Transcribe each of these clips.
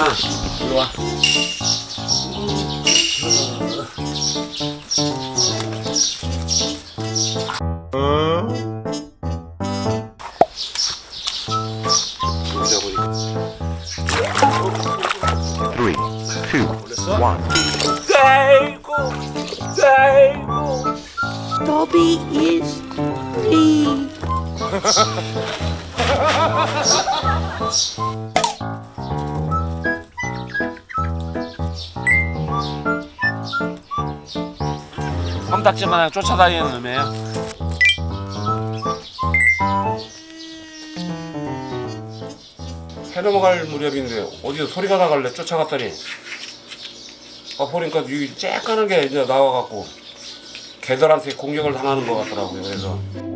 이리 와. Three, two, one. 아이고, 아이고. Dobby is free. 껌딱지마냥 쫓아다니는 놈이에요. 해 넘어갈 무렵인데 어디서 소리가 나갈래 쫓아갔더니 보니까 여기 쬐까는 게 이제 나와갖고 개들한테 공격을 당하는 것 같더라고요. 그래서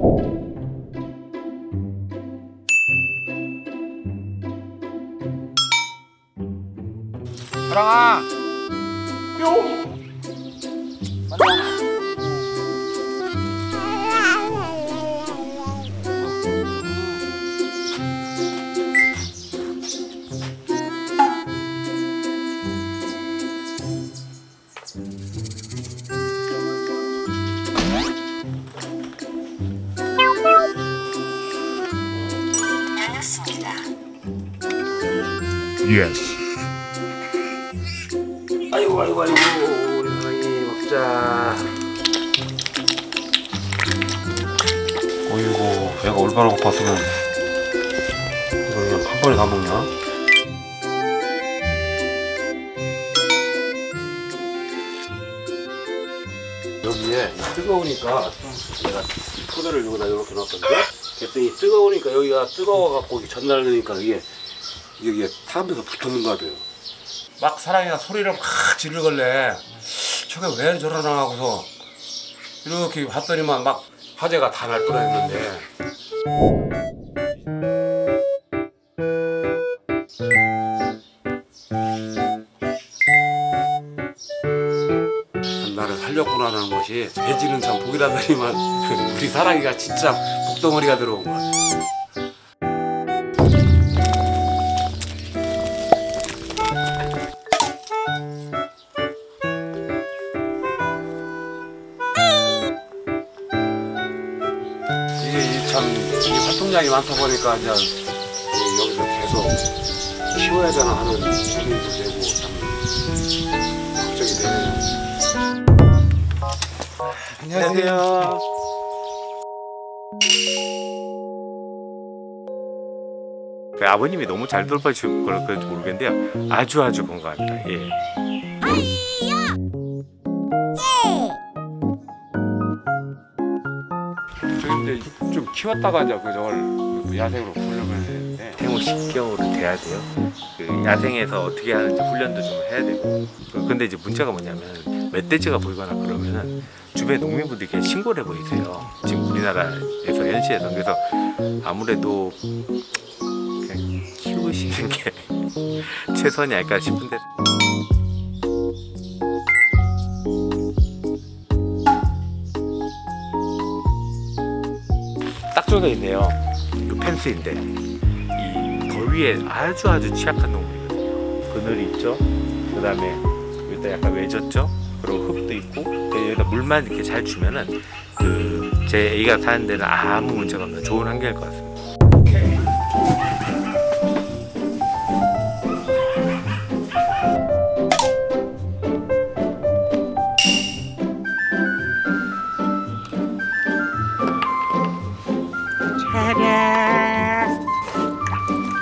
사랑아 뿅 Yes. 아이고 우리 사랑이 먹자. 어이구 배가 얼마나 고팠으면 이거 그냥 한 번에 다 먹냐? 여기에 뜨거우니까 내가 포대를 여기다 이렇게 놨거든요. 그랬더니 뜨거우니까 여기가 뜨거워갖고 전달되니까 이게 타면서 붙었는 거 같아요. 막 사랑이가 소리를 막 지르길래 저게 왜 저러나 하고서 이렇게 봤더니만 막 화재가 다 날 뻔했는데 나를 살렸구나라는 것이 돼지는 참 복이라더니만 우리 사랑이가 진짜 복덩어리가 들어온 거야. 이 활동량이 많다 보니까 이제 여기서 계속 키워야 되나 하는 고민도 되고 참 걱정이 되네요. 안녕하세요. 그 아버님이 너무 잘 돌봐주신 걸 그런지 모르겠는데요. 아주 건강합니다. 예. 저기 이제 좀 키웠다가 이제 저걸 야생으로 훈련을 했는데 생후 10개월은 돼야 돼요. 그 야생에서 어떻게 하는지 훈련도 좀 해야 되고. 근데 이제 문제가 뭐냐면 멧돼지가 보이거나 그러면은 주변 농민분들이 이렇게 신고를 해버리세요. 지금 우리나라에서 현시에서. 그래서 아무래도 그냥 키우시는 게 최선이 아닐까 싶은데. 딱 적혀 있네요. 이 펜스인데 이 더위에 아주 취약한 동물이거든요. 그늘이 있죠. 그 다음에 여기다 약간 외졌죠. 그리고 흙도 있고 여기다 물만 이렇게 잘 주면은 제 애기가 사는 데는 아무 문제가 없는 좋은 환경일 것 같습니다.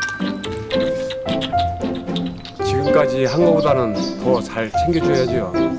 지금까지 한 거보다는 더 잘 챙겨줘야죠.